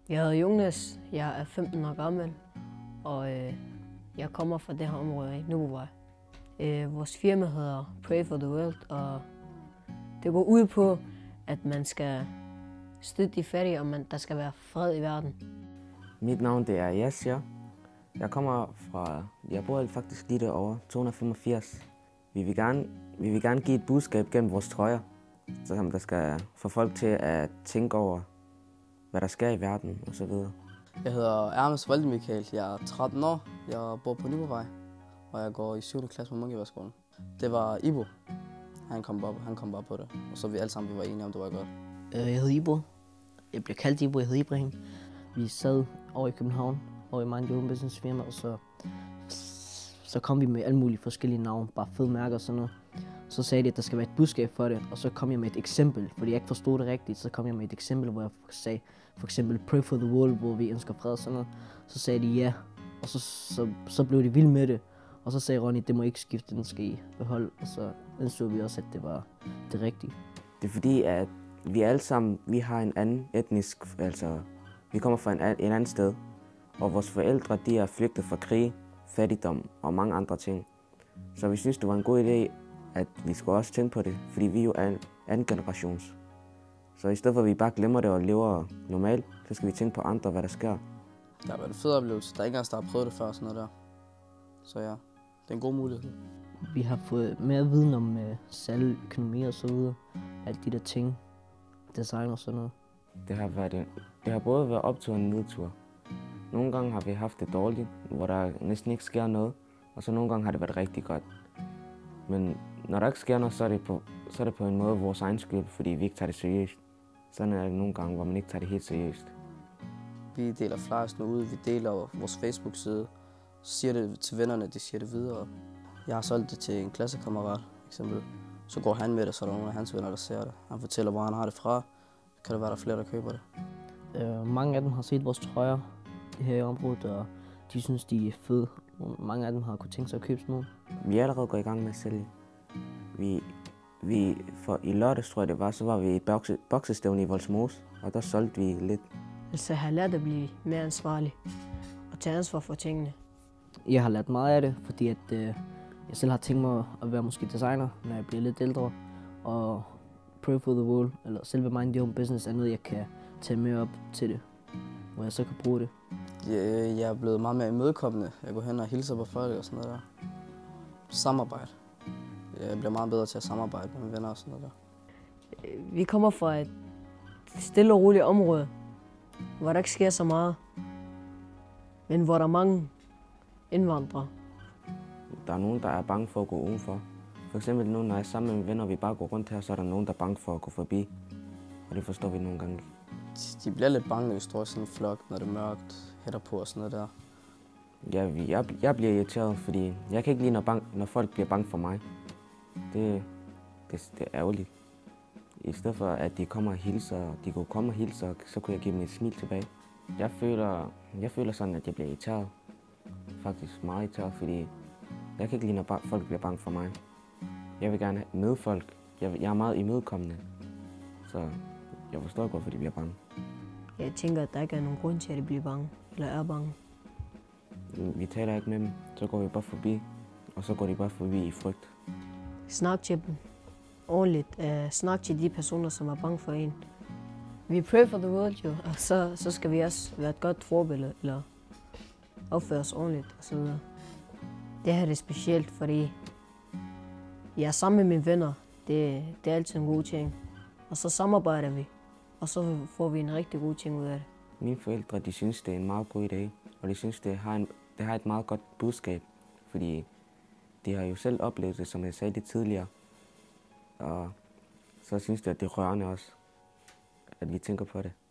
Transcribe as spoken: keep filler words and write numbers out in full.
Jeg hedder Jonas, jeg er femten år gammel, og øh, jeg kommer fra det her område i Nubovej. Øh, vores firma hedder Pray for the World, og det går ud på, at man skal støtte de fattige, og man, der skal være fred i verden. Mit navn det er Yasser. Jeg kommer fra, jeg bor faktisk lige derovre, to hundrede femogfirs. Vi vil gerne, vi vil gerne give et budskab gennem vores trøjer, så der skal få folk til at tænke over, hvad der sker i verden osv. Jeg hedder Ermes Valde Michael. Jeg er tretten år. Jeg bor på Nubovej, og jeg går i syvende klasse på Munkeværskolen. Det var Ibo. Han kom bare, han kom bare på det, og så vi alle sammen vi var enige om, det var godt. Jeg hedder Ibo. Jeg bliver kaldt Ibo. Jeg hedder Ibrahim. Vi sad over i København, over i Mind Your Own Business firma, og så, så kom vi med alle mulige forskellige navne, bare fede mærker og sådan noget. Så sagde de, at der skal være et budskab for det, og så kom jeg med et eksempel, fordi jeg ikke forstod det rigtigt. Så kom jeg med et eksempel, hvor jeg sagde, for eksempel Pray for the World, hvor vi ønsker fred og sådan noget. Så sagde de ja, og så, så, så blev de vilde med det. Og så sagde Ronny, det må ikke skifte, den skal I beholde. Og så indså vi også, at det var det rigtige. Det er fordi, at vi alle sammen, vi har en anden etnisk, altså vi kommer fra en, en anden sted. Og vores forældre, de er flygtet fra krig, fattigdom og mange andre ting. Så vi synes, det var en god idé, at vi skulle også tænke på det, fordi vi jo er en anden generations. Så i stedet for, at vi bare glemmer det og lever normalt, så skal vi tænke på andre, hvad der sker. Det har været en fed oplevelse. Der er ikke engang, der har prøvet det før, sådan noget der. Så ja, det er en god mulighed. Vi har fået mere viden om uh, salg, økonomi og så videre. Alle de der ting, design og sådan noget. Det har, været, det har både været optur og nedtur. Nogle gange har vi haft det dårligt, hvor der næsten ikke sker noget, og så nogle gange har det været rigtig godt. Men når der ikke sker noget, så er det på, så er det på en måde vores egen skyld, fordi vi ikke tager det seriøst. Sådan er det nogle gange, hvor man ikke tager det helt seriøst. Vi deler flyers nu ud, vi deler vores Facebook-side, siger det til vennerne, de siger det videre. Jeg har solgt det til en klassekammerat, eksempel. Så går han med det, så er der nogle af hans venner, der ser det. Han fortæller, hvor han har det fra. Kan det være, der er flere, der køber det. Uh, mange af dem har set vores trøjer her i området, og de synes, de er fede. Mange af dem har kunnet tænke sig at købe sådan nogle. Vi er allerede gået i gang med at sælge. Vi, vi, for i lørdags, tror jeg det var, så var vi i bokse, boksestævne i Vollsmose, og der solgte vi lidt. Altså, jeg har lært at blive mere ansvarlig og tage ansvar for tingene. Jeg har lært meget af det, fordi at, øh, jeg selv har tænkt mig at være måske designer, når jeg bliver lidt ældre. Og Pray for the World, eller selve Mind Your Own Business, er noget, jeg kan tage med op til det, hvor jeg så kan bruge det. Jeg, jeg er blevet meget mere imødekommende. Jeg går hen og hilser på folk og sådan noget der. Samarbejde. Jeg bliver meget bedre til at samarbejde med mine venner og sådan noget der. Vi kommer fra et stille og roligt område, hvor der ikke sker så meget, men hvor der er mange indvandrere. Der er nogen, der er bange for at gå udenfor. For eksempel nu, når jeg er sammen med mine venner, og vi bare går rundt her, så er der nogen, der er bange for at gå forbi. Og det forstår vi nogle gange. De bliver lidt bange, når vi står i sådan en flok, når det er mørkt, hætter på og sådan noget der. Ja, jeg, jeg bliver irriteret, fordi jeg kan ikke lide, når, bange, når folk bliver bange for mig. Det, det, det er ærgerligt. I stedet for, at de kommer og hilser, de kunne komme og hilse, så kunne jeg give dem et smil tilbage. Jeg føler, jeg føler sådan, at jeg bliver irriteret. Faktisk meget irriteret, fordi jeg kan ikke lide, når folk bliver bange for mig. Jeg vil gerne møde folk. Jeg, jeg er meget imødekommende, så jeg forstår ikke, hvorfor de bliver bange. Jeg tænker, at der ikke er nogen grund til, at de bliver bange, eller er bange. Vi taler ikke med dem, så går vi bare forbi, og så går de bare forbi i frygt. Snak til dem ordentligt. Uh, snak til de personer, som er bange for en. Vi pray for the world jo, og så, så skal vi også være et godt forbillede, eller opføre os ordentligt osv. Det her er specielt, fordi jeg er sammen med mine venner. Det, det er altid en god ting. Og så samarbejder vi, og så får vi en rigtig god ting ud af det. Mine forældre, de synes, det er en meget god idé, og de synes, det har, en, det har et meget godt budskab, fordi de har jo selv oplevet det, som jeg sagde det tidligere. Og så synes de, at det er rørende også, at vi tænker på det.